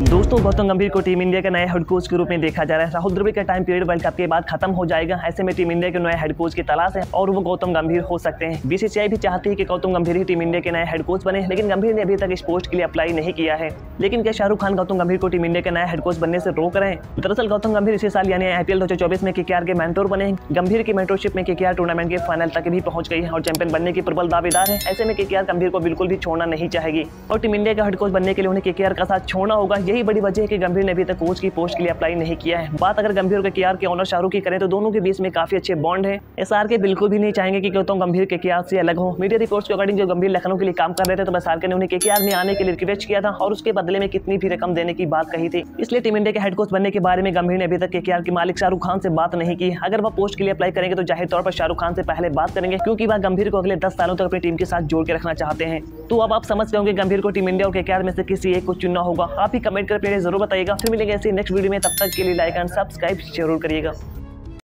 दोस्तों गौतम गंभीर को टीम इंडिया के नए हेड कोच के रूप में देखा जा रहा है। राहुल द्रविड़ का टाइम पीरियड वर्ल्ड कप के बाद खत्म हो जाएगा। ऐसे में टीम इंडिया के नए हेड कोच की तलाश है और वो गौतम गंभीर हो सकते हैं। बीसीसीआई भी चाहती है कि गौतम गंभीर ही टीम इंडिया के नए हेड कोच बने, लेकिन गंभीर ने अभी तक इस पोस्ट के लिए अप्लाई नहीं किया है। लेकिन क्या शाहरुख खान गौतम गंभीर को टीम इंडिया के नए हेड कोच बनने से रोक रहे हैं? दरअसल गौतम गंभीर इसी साल यानी IPL 2024 में केकेआर के मेंटोर बने। गंभीर की मेंटरशिप में केकेआर टूर्नामेंट के फाइनल तक भी पहुंच गई है और चैंपियन बनने की प्रबल दावेदार है। ऐसे में केकेआर गंभीर को बिल्कुल भी छोड़ना नहीं चाहेगी और टीम इंडिया का हेड कोच बनने के लिए उन्हें केकेआर का साथ छोड़ना होगा। यही बड़ी वजह है कि गंभीर ने अभी तक कोच की पोस्ट के लिए अप्लाई नहीं किया है। बात अगर गंभीर और केकेआर के ऑनर शाहरुख की करें तो दोनों के बीच में काफी अच्छे बॉन्ड है। SRK बिल्कुल भी नहीं चाहेंगे कि गौतम गंभीर केकेआर से अलग हो। मीडिया रिपोर्ट्स के अकॉर्डिंग जब गंभीर लखनऊ के लिए काम कर रहे थे तो SRK ने उन्हें केकेआर में आने के लिए रिक्वेस्ट किया था और उसके बदले में कितनी भी रकम देने की बात कही थी। इसलिए टीम इंडिया के हेड कोच बनने के बारे में गंभीर ने अभी तक केकेआर के मालिक शाहरुख खान से बात नहीं की। अगर वह पोस्ट के लिए अप्लाई करेंगे तो जाहिर तौर पर शाहरुख खान से पहले बात करेंगे, क्योंकि वह गंभीर को अगले 10 सालों तक अपनी टीम के साथ जोड़ के रखना चाहते हैं। तो अब आप समझ गए होंगे गंभीर को टीम इंडिया और केकेआर में से किसी एक को चुनना होगा। आप ही कमेंट कर जरूर बताइएगा। फिर मिलेंगे ऐसे नेक्स्ट वीडियो में, तब तक के लिए लाइक एंड सब्सक्राइब जरूर करिएगा।